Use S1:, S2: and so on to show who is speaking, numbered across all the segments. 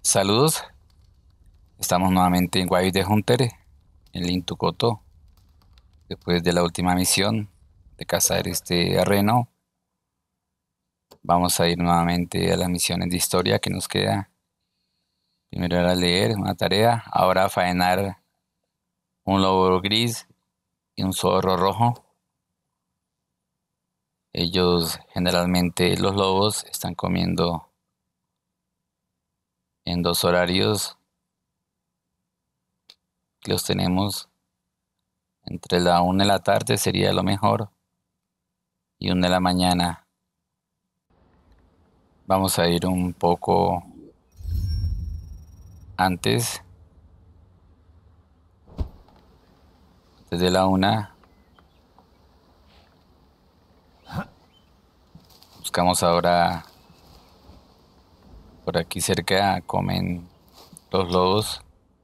S1: Saludos, estamos nuevamente en Wild the Hunter, en Lintucoto, después de la última misión de cazar este reno. Vamos a ir nuevamente a las misiones de historia que nos queda. Primero era leer una tarea, ahora a faenar un lobo gris y un zorro rojo. Ellos generalmente, los lobos, están comiendo en dos horarios que los tenemos. Entre la 1 de la tarde sería lo mejor y 1 de la mañana. Vamos a ir un poco antes, desde la 1. Buscamos ahora por aquí cerca, comen los lobos.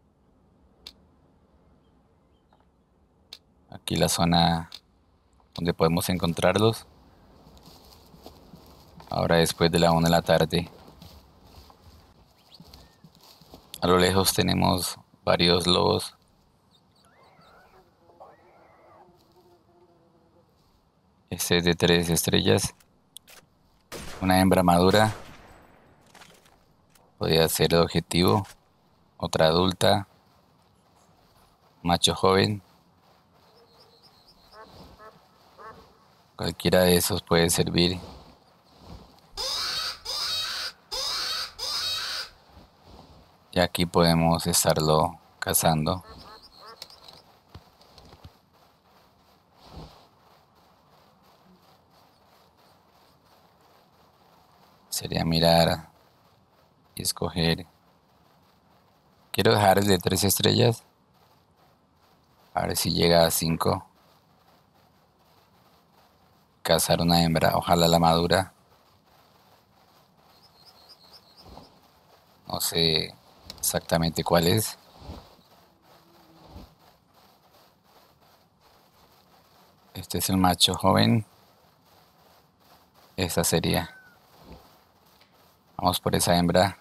S1: Aquí la zona donde podemos encontrarlos. Ahora después de la 1 de la tarde. A lo lejos tenemos varios lobos. Este es de 3 estrellas. Una hembra madura. Podría ser el objetivo. Otra adulta. Macho joven. Cualquiera de esos puede servir. Y aquí podemos estarlo cazando. Sería mirar y escoger. Quiero dejar el de 3 estrellas. A ver si llega a 5. Cazar una hembra, ojalá la madura. No sé exactamente cuál es. Este es el macho joven. Esta sería. Vamos por esa hembra.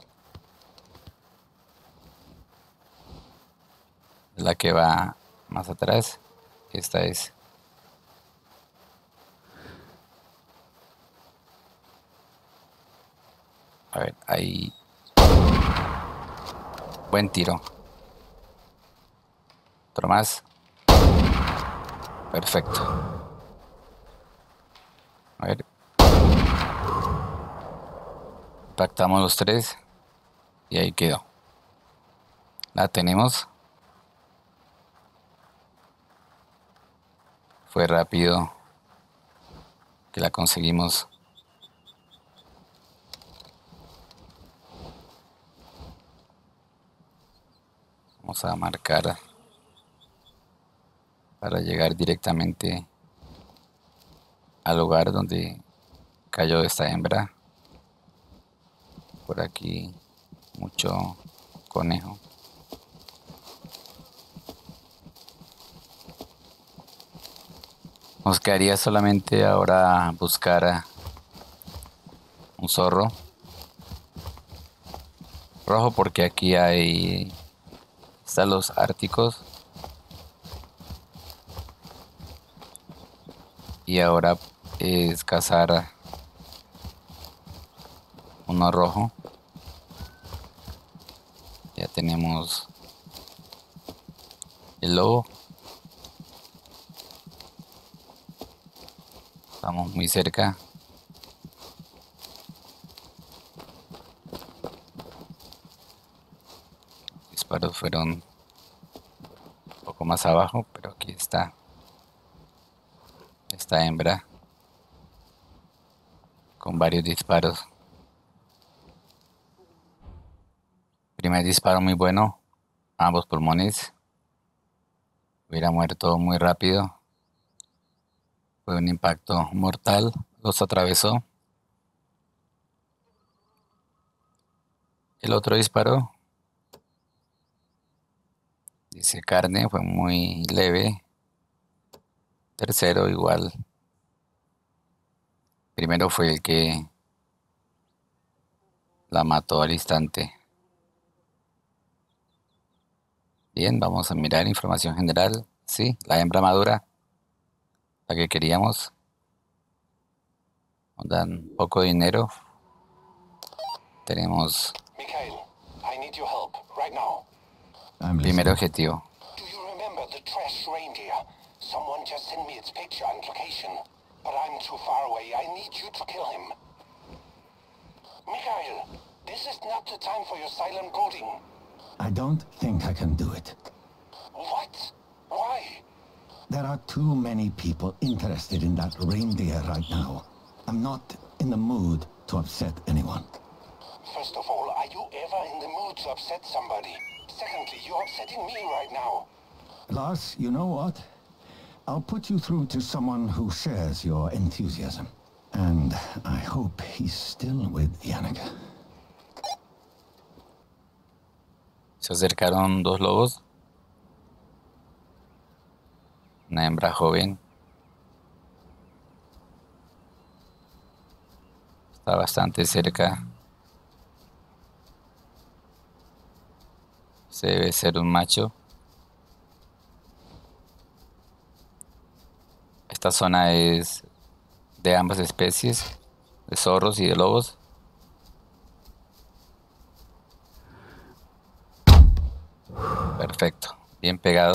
S1: La que va más atrás. Esta es. A ver, ahí. Buen tiro. Otro más. Perfecto. A ver. Impactamos los 3. Y ahí quedó. La tenemos. Fue rápido que la conseguimos. Vamos a marcar para llegar directamente al lugar donde cayó esta hembra. Por aquí mucho conejo. Nos quedaría solamente ahora buscar un zorro rojo, porque aquí están los árticos. Y ahora es cazar uno rojo. Ya tenemos el lobo. Estamos muy cerca. Los disparos fueron un poco más abajo, pero aquí está esta hembra con varios disparos. Primer disparo muy bueno, ambos pulmones. Hubiera muerto muy rápido. Fue un impacto mortal, los atravesó. El otro disparo, dice carne, fue muy leve. Tercero igual. Primero fue el que la mató al instante. Bien, vamos a mirar información general. Sí, la hembra madura, la que queríamos. Nos dan poco dinero. Tenemos
S2: Mikhail, I need your help right now.
S3: I'm
S1: primer
S3: listening.
S1: objetivo.
S2: Do you remember the trash reindeer? Someone just sent me its picture and location. But I'm too far away. I need you to kill him. Mikhail, this is not the time for your silent coding.
S3: I don't think I can do it.
S2: What? Why?
S3: There are too many people interested in that reindeer right now. I'm not in the mood to upset anyone.
S2: First of all, are you ever in the mood to upset somebody? Secondly, you're upsetting me right now.
S3: Lars, you know what? I'll put you through to someone who shares your enthusiasm. And I hope he's still with Yannicka.
S1: Se acercaron dos lobos. Una hembra joven. Está bastante cerca. Se debe ser un macho. Esta zona es de ambas especies, de zorros y de lobos. Perfecto, bien pegado.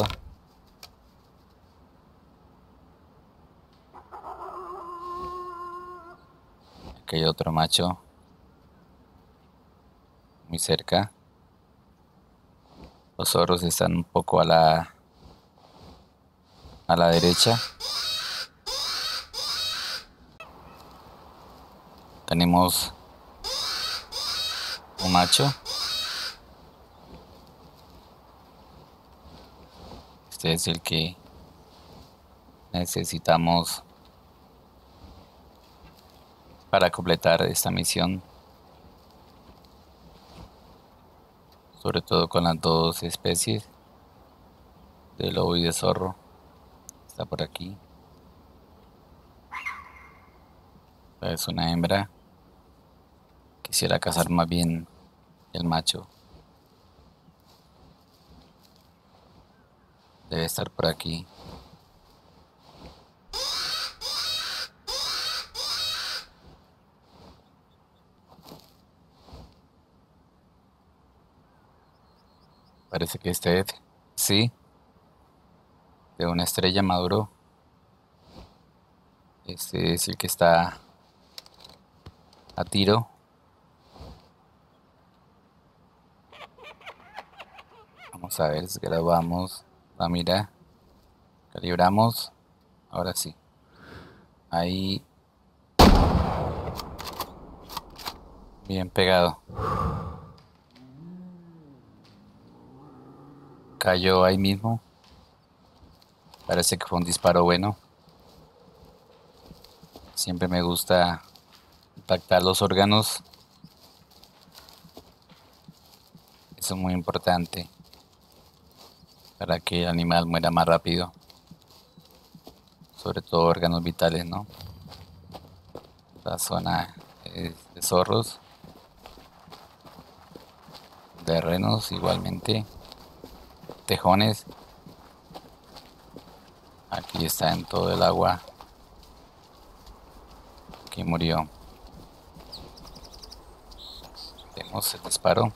S1: Aquí hay otro macho muy cerca. Los zorros están un poco a la derecha. Tenemos un macho. Este es el que necesitamos para completar esta misión. Sobre todo con las dos especies de lobo y de zorro. Está por aquí. Es una hembra. Quisiera cazar más bien el macho. Debe estar por aquí. Parece que este sí, de una estrella maduro. Este es el que está a tiro. Vamos a ver, grabamos la mira, calibramos. Ahora sí. Ahí. Bien pegado. Cayó ahí mismo. Parece que fue un disparo bueno. Siempre me gusta impactar los órganos. Eso es muy importante para que el animal muera más rápido. Sobre todo órganos vitales, ¿no? La zona es de zorros, de renos igualmente, tejones. Aquí está en todo el agua que murió. Vemos el disparo.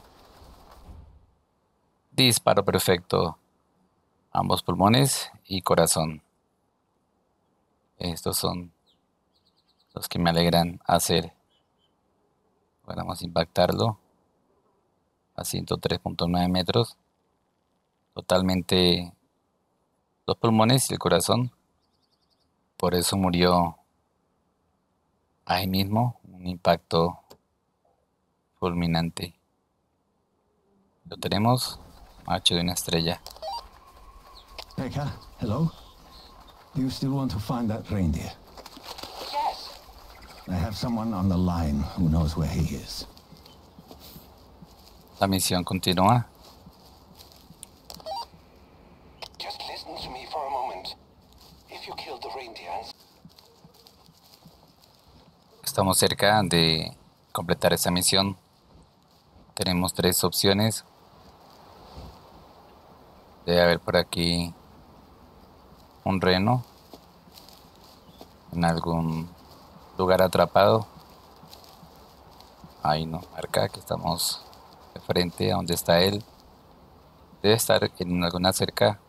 S1: Disparo perfecto. Ambos pulmones y corazón. Estos son los que me alegran hacer. Ahora vamos a impactarlo a 103.9 metros. Totalmente los pulmones y el corazón. Por eso murió ahí mismo. Un impacto fulminante. Lo tenemos. Macho de una estrella.
S3: Pekka, hello? Do you still want to find that reindeer?
S2: Yes.
S3: I have someone on the line who knows where he is.
S1: La misión continúa.
S2: Just listen to me for a moment. If you killed the reindeer and
S1: Estamos cerca de completar esta misión. Tenemos tres opciones. Debe haber por aquí un reno en algún lugar atrapado. Ahí no, marca que estamos de frente a donde está él. Debe estar en alguna cerca,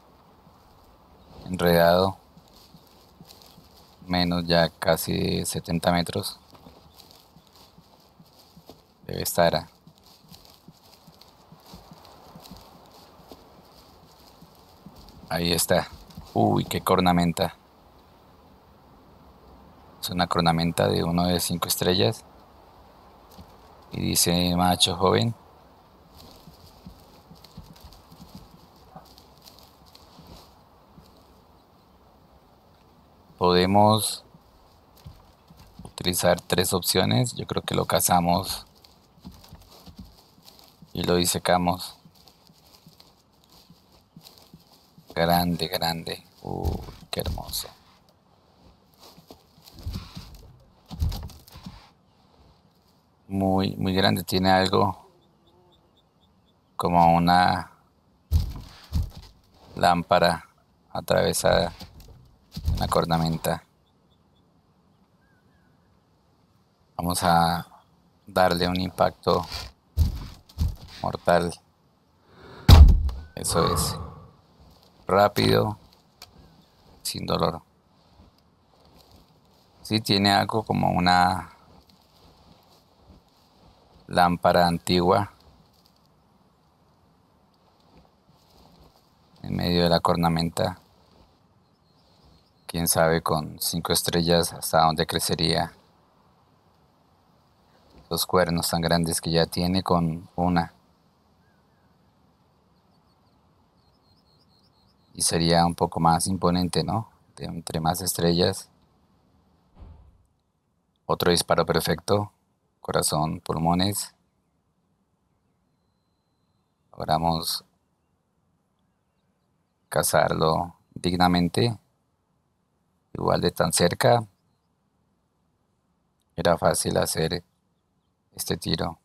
S1: enredado, menos ya casi 70 metros. Debe estar. Ahí está. Uy, qué cornamenta. Es una cornamenta de 1 de 5 estrellas. Y dice macho joven. Podemos utilizar 3 opciones. Yo creo que lo cazamos y lo disecamos. Grande, grande. Uy, qué hermoso. Muy, muy grande. Tiene algo como una lámpara atravesada en la cornamenta. Vamos a darle un impacto mortal. Eso es. Rápido, sin dolor. Sí, tiene algo como una lámpara antigua en medio de la cornamenta. Quién sabe con 5 estrellas hasta dónde crecería. Los cuernos tan grandes que ya tiene con una. Y sería un poco más imponente, ¿no? Entre más estrellas. Otro disparo perfecto. Corazón, pulmones. Logramos cazarlo dignamente. Igual de tan cerca. Era fácil hacer este tiro.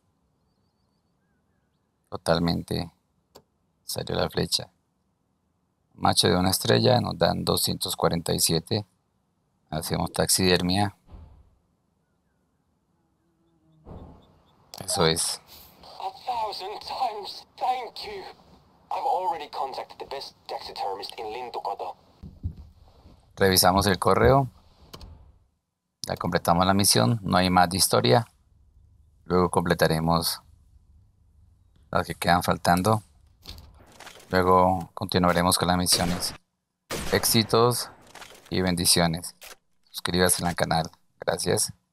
S1: Totalmente salió la flecha. Macho de 1 estrella nos dan 247. Hacemos taxidermia. Eso es.
S2: 1,000 times thank you. I've already contacted the best taxidermist in Lintukoto.
S1: Revisamos el correo. Ya completamos la misión. No hay más de historia. Luego completaremos las que quedan faltando. Luego continuaremos con las misiones. Éxitos y bendiciones. Suscríbase al canal. Gracias.